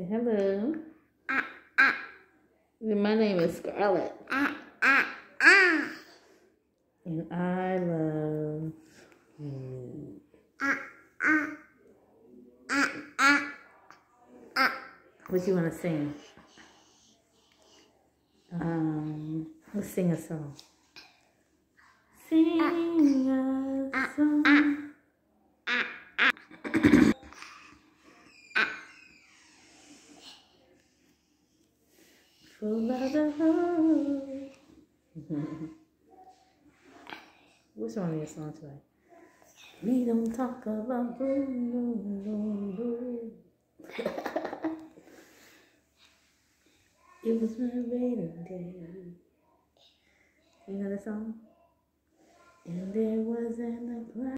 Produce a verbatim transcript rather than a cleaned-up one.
Say hello. Ah, ah. My name is Scarlett. Ah, ah, ah. And I love you. Ah, ah. Ah, ah. Ah. What you want to sing? Um, let's sing a song. Sing a song. Full of the hope. What's wrong with your song today? We don't talk about boo, boo, boo, boo. It was my wedding day. You know the song? And there wasn't a cloud.